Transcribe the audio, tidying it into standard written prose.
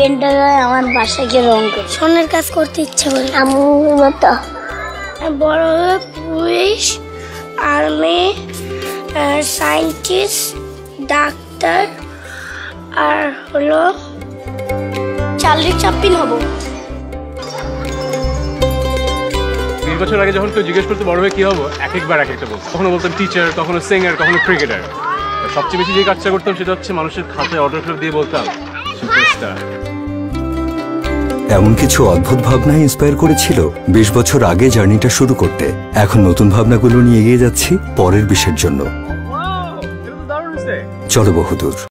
Painter আমার বাসাকে রং করে স্বর্ণের কাজ করতে ইচ্ছা করে। আমার মতো বড় হয়ে পুলিশ, আর্মি, সায়েন্টিস্ট, ডাক্তার আর হলো চার্লি চ্যাপলিন হব। 20 বছর আগে যখন কেউ জিজ্ঞেস করতে বড় হয়ে কি হবো, একবার এক একটা বলতাম। কখনো বলতাম টিচার, কখনো সিঙ্গার, কখনো ক্রিকেটার। সবচেয়ে বেশি যে কাজটা করতাম সেটা হচ্ছে মানুষের খাতায় অটোগ্রাফ দিয়ে বলতাম সুপারস্টার। এমন কিছু অদ্ভুত ভাবনা ইন্সপায়ার করেছিল 20 বছর আগে জার্নিটা শুরু করতে। এখন নতুন ভাবনাগুলো নিয়ে এগিয়ে যাচ্ছি পরের বিষয়ের জন্য। চলো বহুদূর।